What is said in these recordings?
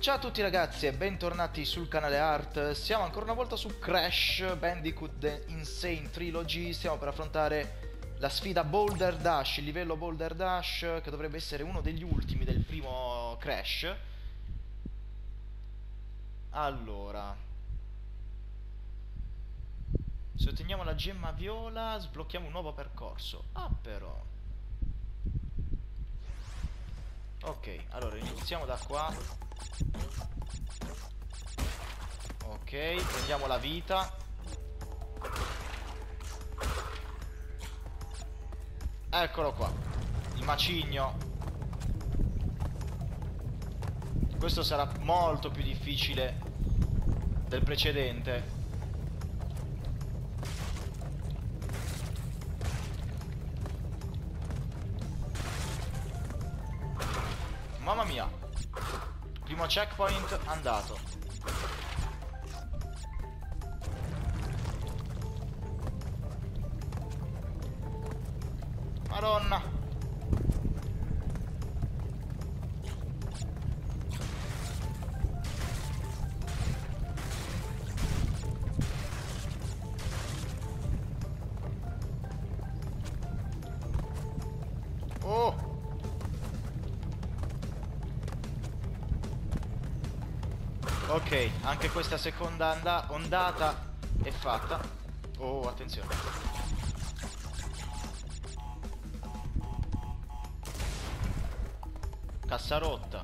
Ciao a tutti ragazzi e bentornati sul canale Art. Siamo ancora una volta su Crash Bandicoot The Insane Trilogy. Stiamo per affrontare la sfida Boulder Dash, il livello Boulder Dash, che dovrebbe essere uno degli ultimi del primo Crash. Allora, se otteniamo la gemma viola sblocchiamo un nuovo percorso. Ah però. Ok, allora iniziamo da qua. Ok, prendiamo la vita. Eccolo qua, il macigno. Questo sarà molto più difficile del precedente. Mamma mia. Primo checkpoint andato. Madonna. Oh. Ok, anche questa seconda ondata è fatta. Oh, attenzione. Cassa rotta.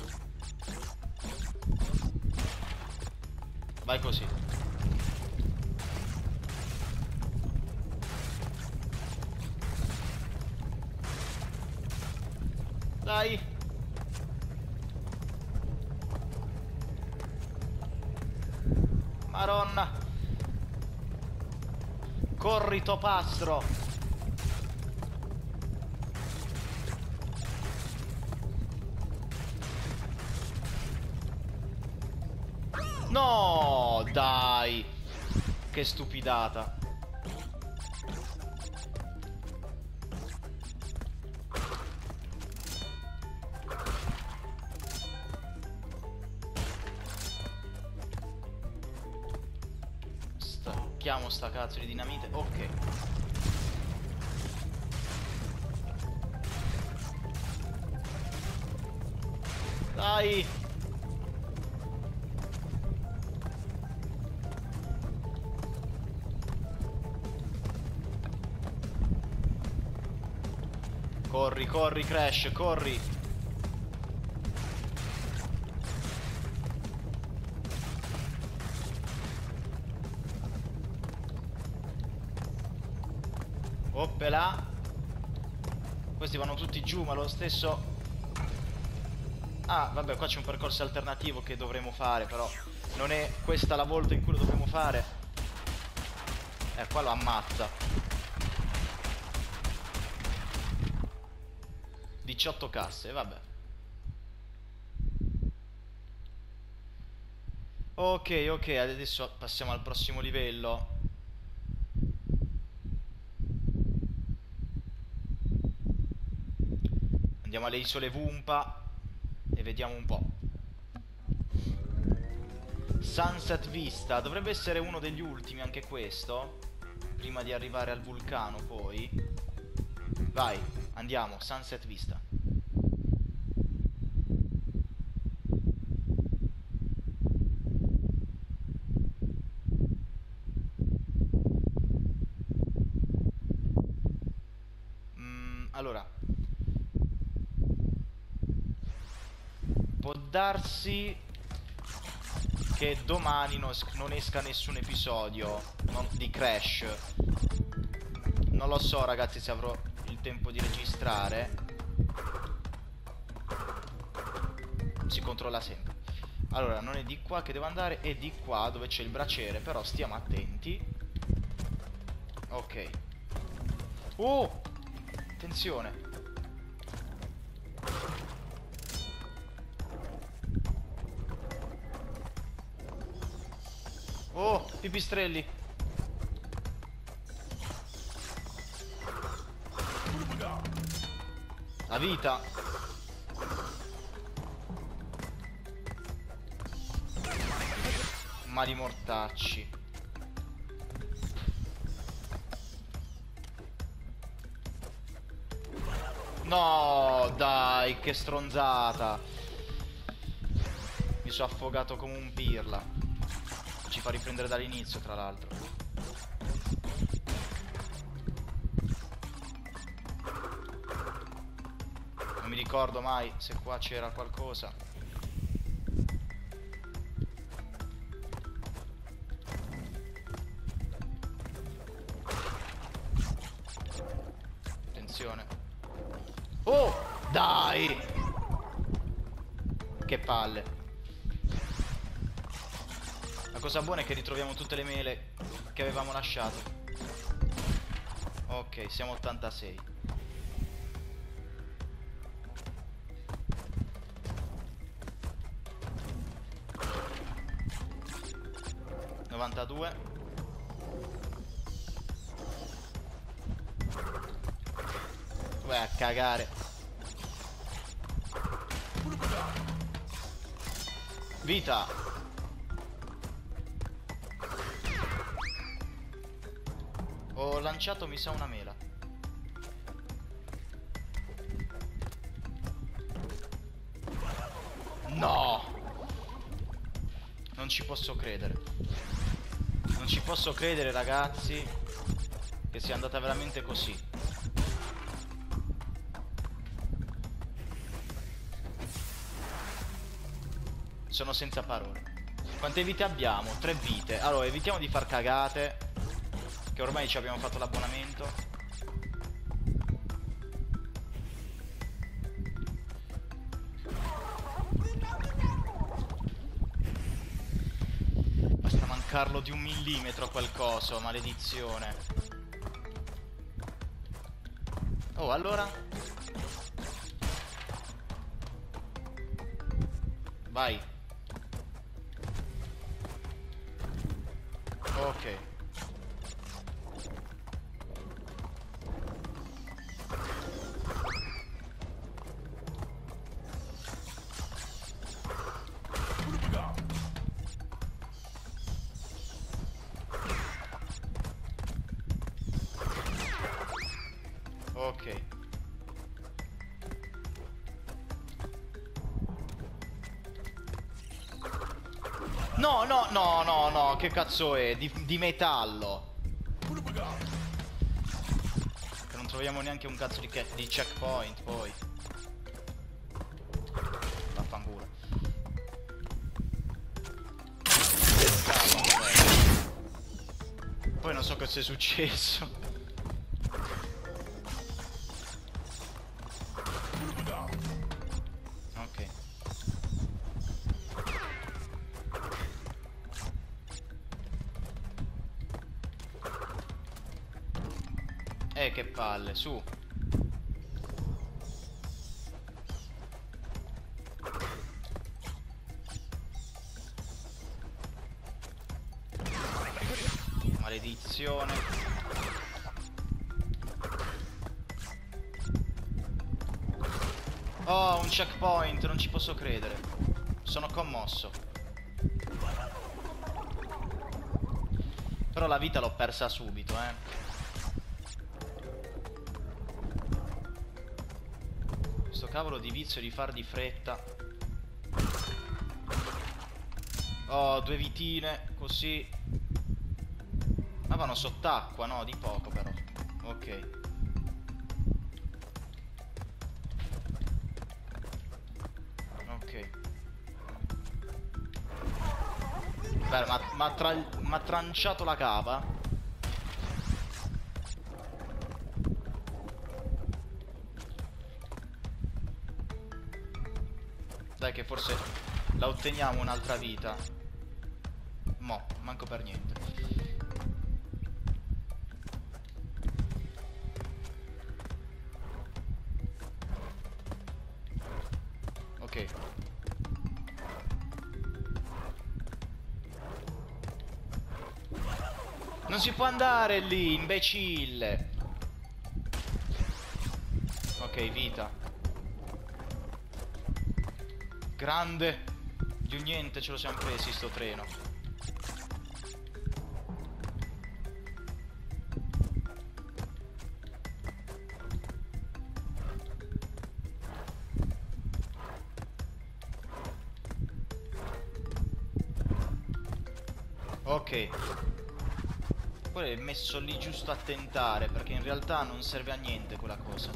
Vai così. Dai. Maronna. Corri topastro. No, dai. Che stupidata. Stacchiamo sta cazzo di dinamite. Ok. Dai. Corri, corri, Crash, corri. Oppela. Questi vanno tutti giù, ma lo stesso. Ah, vabbè, qua c'è un percorso alternativo che dovremo fare, però non è questa la volta in cui lo dovremo fare. Qua lo ammazza. 18 casse, vabbè. Ok, ok, adesso passiamo al prossimo livello. Andiamo alle isole Vumpa e vediamo un po'. Sunset Vista, dovrebbe essere uno degli ultimi anche questo, prima di arrivare al vulcano poi. Vai, andiamo, Sunset Vista. Allora, può darsi che domani non esca nessun episodio di Crash. Non lo so ragazzi se avrò il tempo di registrare. Si controlla sempre. Allora, non è di qua che devo andare, è di qua dove c'è il braciere, però stiamo attenti. Ok. Oh! Attenzione. Oh, pipistrelli. La vita. Mali mortacci. No, dai, che stronzata. Mi sono affogato come un pirla. Ci fa riprendere dall'inizio, tra l'altro. Non mi ricordo mai se qua c'era qualcosa. Attenzione. Oh, dai! Che palle. La cosa buona è che ritroviamo tutte le mele che avevamo lasciato. Ok, siamo 86. Novantadue. Vai a cagare. Vita. Ho lanciato, mi sa, una mela. No! Non ci posso credere. Non ci posso credere, ragazzi, che sia andata veramente così. Sono senza parole. Quante vite abbiamo? 3 vite. Allora, evitiamo di far cagate, che ormai ci abbiamo fatto l'abbonamento. Basta mancarlo di 1 millimetro qualcosa, maledizione. Oh, allora? Vai. Ok. Ok. No, no, no, no, no, che cazzo è? Di metallo. Che non troviamo neanche un cazzo di checkpoint, poi. Vaffanculo. Poi non so cosa è successo. Ok. Che palle, su. Maledizione. Oh, un checkpoint, non ci posso credere. Sono commosso. Però la vita l'ho persa subito, Sto cavolo di vizio di far di fretta. Oh, 2 vitine, così. Ma vanno sott'acqua, no? Di poco però. Ok. Ok. Beh, m'ha tranciato la cava. Dai che forse la otteniamo un'altra vita. Mo, manco per niente. Ok. Non si può andare lì, imbecille. Ok, vita. Grande. Più niente, ce lo siamo presi sto treno. Ok. Poi è messo lì giusto a tentare, perché in realtà non serve a niente quella cosa.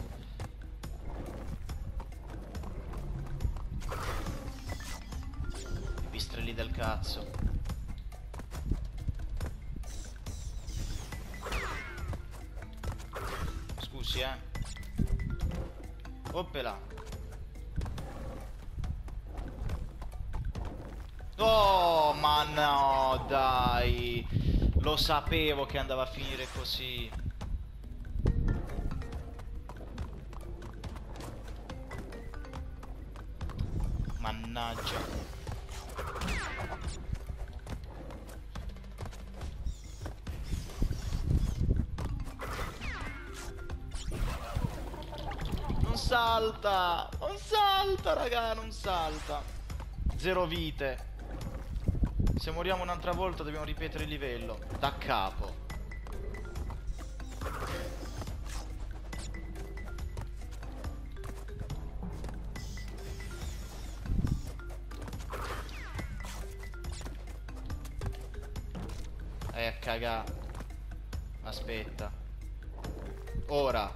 I pistrelli del cazzo. Scusi, Oppela. Oh, ma no, dai. Lo sapevo che andava a finire così. Mannaggia. Non salta. Non salta, raga, non salta. 0 vite. Se moriamo un'altra volta dobbiamo ripetere il livello da capo. Cagà. Aspetta. Ora.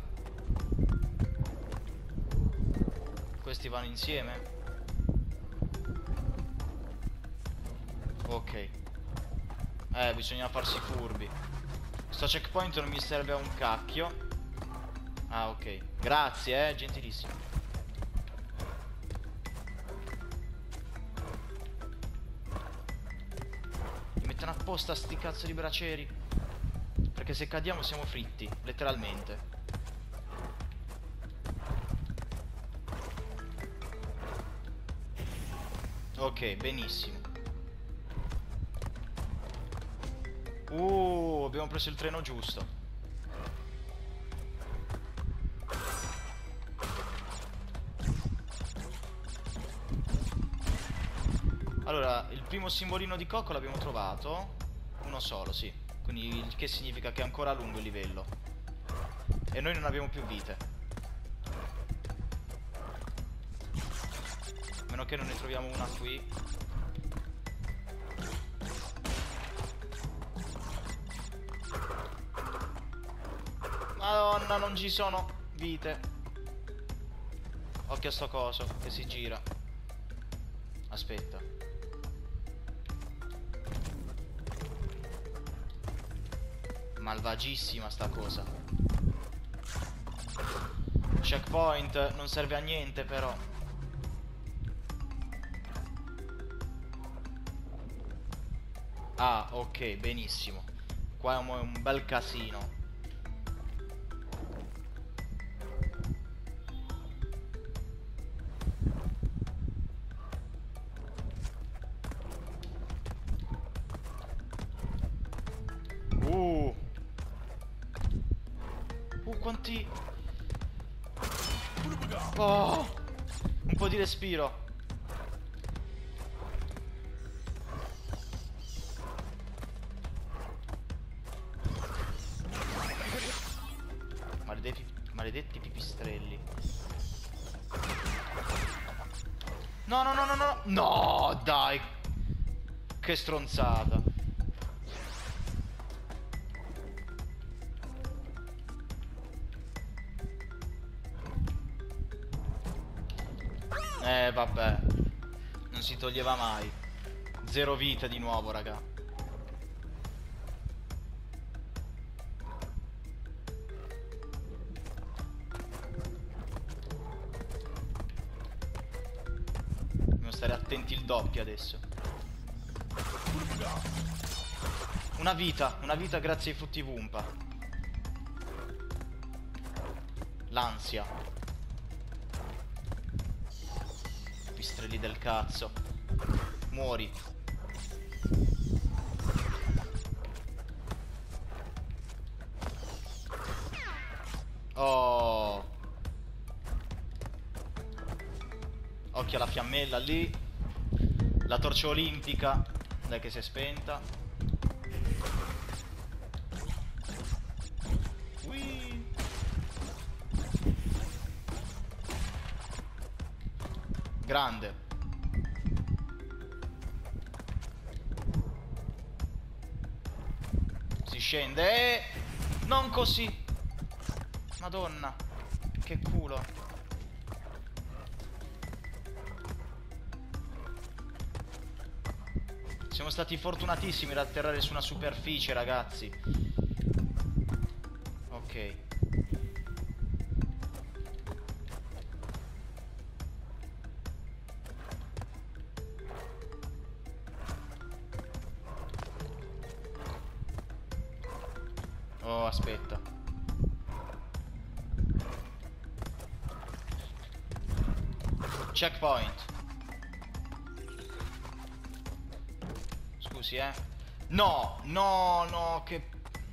Questi vanno insieme? Ok. Bisogna farsi furbi. Sto checkpoint non mi serve a un cacchio. Ah, ok. Grazie, gentilissimo. Mi mettono apposta sti cazzo di bracieri. Perché se cadiamo siamo fritti, letteralmente. Ok, benissimo. Abbiamo preso il treno giusto. Allora, il primo simbolino di cocco l'abbiamo trovato. Uno solo, sì. Quindi il che significa che è ancora lungo il livello. E noi non abbiamo più vite. A meno che non ne troviamo una qui. Madonna, non ci sono vite. Occhio a sto coso che si gira. Aspetta. Malvagissima sta cosa. Checkpoint non serve a niente però. Ah, ok, benissimo. Qua è un bel casino. Quanti... Oh, un po' di respiro. Maledetti pipistrelli. No, no, no, no, no. No, dai. Che stronzata. Vabbè. Non si toglieva mai. 0 vite di nuovo, raga. Dobbiamo stare attenti il doppio adesso. Una vita grazie ai frutti Wumpa. L'ansia. Pistrelli del cazzo. Muori. Oh. Occhio alla fiammella lì. La torcia olimpica. Dai che si è spenta. Ui. Grande. scende. Non così. Madonna. Che culo. Siamo stati fortunatissimi ad atterrare su una superficie, ragazzi. Ok. Oh, aspetta. Checkpoint. Scusi, No, no, no, che...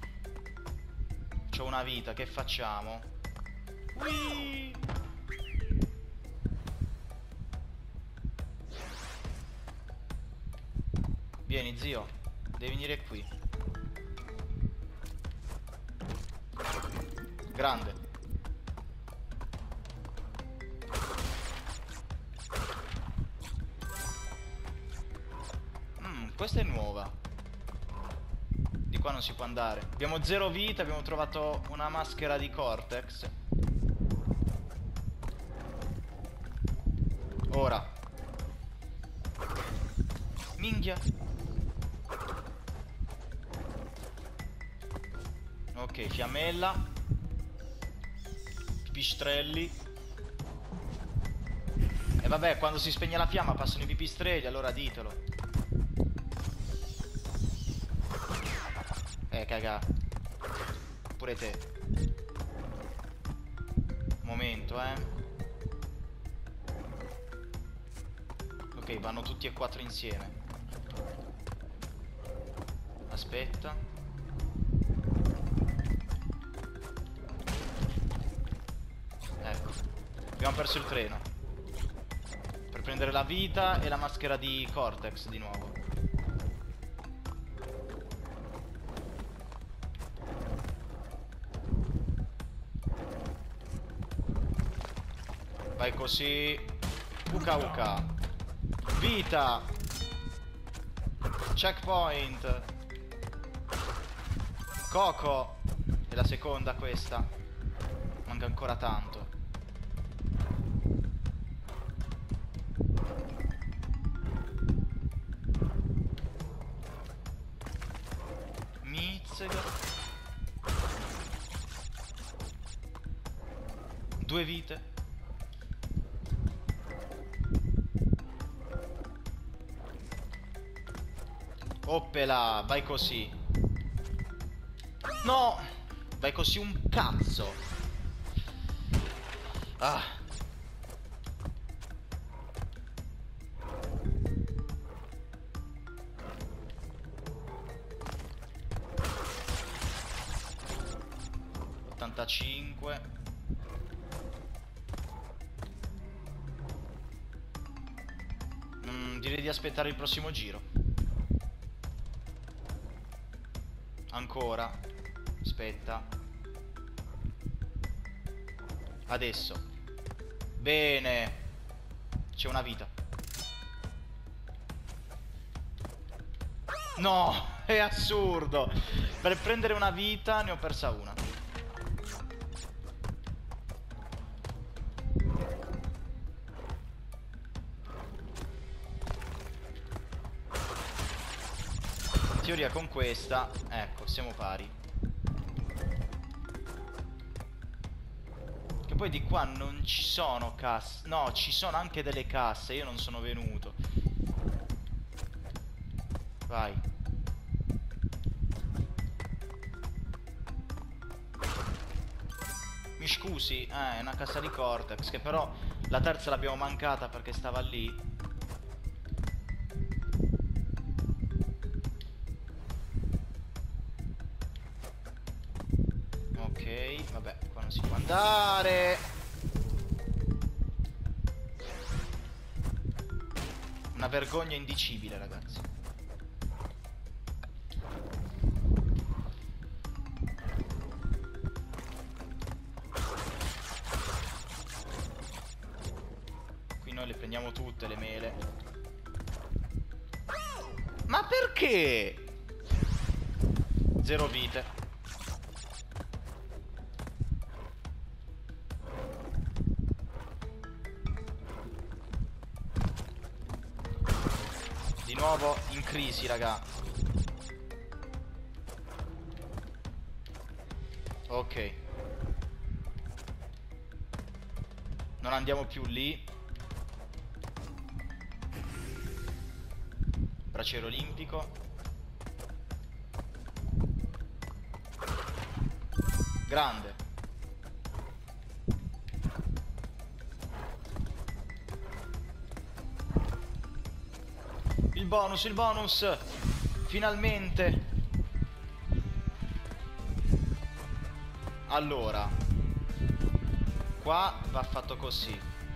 C'ho una vita, che facciamo? Whee! Vieni, zio. Devi venire qui. Grande. Questa è nuova. Di qua non si può andare. Abbiamo 0 vita, abbiamo trovato una maschera di Cortex. Ora. Minchia. Ok, fiammella. Pipistrelli. E vabbè, quando si spegne la fiamma passano i pipistrelli, allora ditelo. Caga. Pure te. Momento, Ok, vanno tutti e 4 insieme. Aspetta. Ecco. Abbiamo perso il treno. Per prendere la vita e la maschera di Cortex di nuovo. Vai così. Uka uka. Vita. Checkpoint. Coco. È la seconda questa. Manca ancora tanto. Mizzega. 2 vite. Oppela, vai così. No! Vai così un cazzo. Ah. ...85... direi di aspettare il prossimo giro. Ancora. Aspetta. Adesso. Bene. C'è una vita. No, è assurdo. Per prendere una vita ne ho persa una. In teoria con questa, ecco, siamo pari. Che poi di qua non ci sono casse. No, ci sono anche delle casse, io non sono venuto. Vai. Mi scusi, è una cassa di Cortex, che però la terza l'abbiamo mancata perché stava lì. Vabbè, qua non si può andare. Una vergogna indicibile, ragazzi. Qui noi le prendiamo tutte le mele. Ma perché? 0 vite. Di nuovo in crisi, raga. Ok. Non andiamo più lì. Braciere olimpico. Grande. Il bonus, il bonus. Finalmente. Allora, qua va fatto così.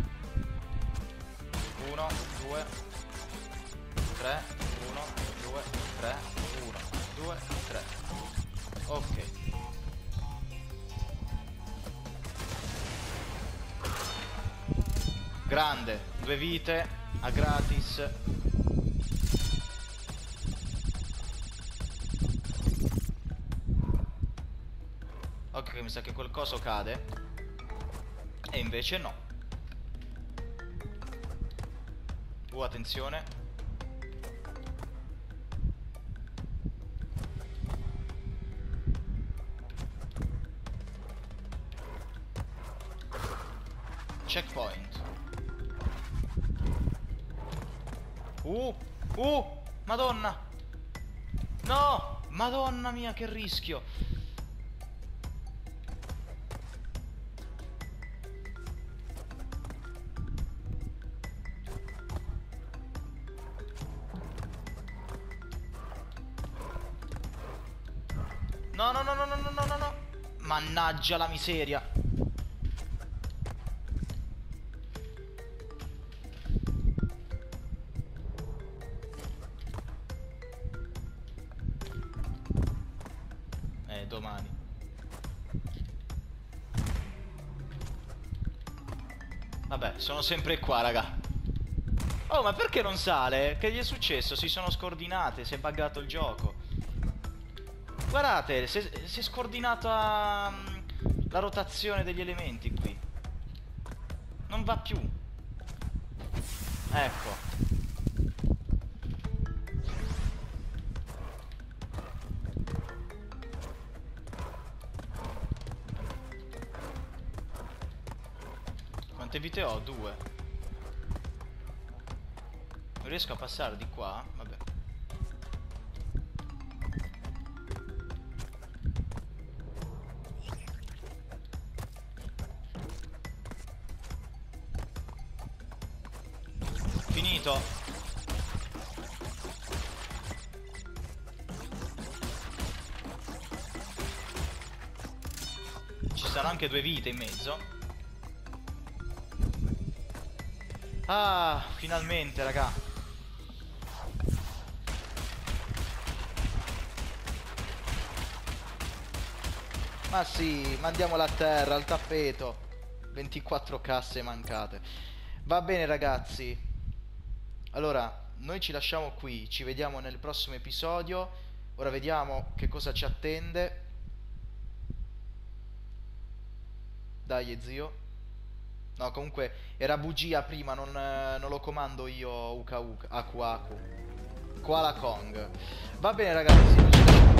1, 2, 3, 1, 2, 3, 1, 2, 3. Ok. Grande, 2 vite a gratis. Ok, mi sa che quel coso cade. E invece no. Attenzione. Checkpoint. Madonna. No, madonna mia, che rischio. No, no, no, no, no, no, no, no, no. Mannaggia la miseria. Domani. Vabbè, sono sempre qua, raga. Oh, ma perché non sale? Che gli è successo? Si sono scordinate, si è buggato il gioco. Guardate, si è scordinata la rotazione degli elementi qui. Non va più. Ecco. Quante vite ho? 2. Non riesco a passare di qua? Vabbè. Finito. Ci saranno anche 2 vite in mezzo. Ah, finalmente, raga. Ma sì, mandiamola a terra, al tappeto. 24 casse mancate. Va bene, ragazzi. Allora, noi ci lasciamo qui. Ci vediamo nel prossimo episodio. Ora vediamo che cosa ci attende. Dai, zio. No, comunque era bugia prima, non lo comando io Uka Uka, Aku Aku. Koala Kong. Va bene, ragazzi.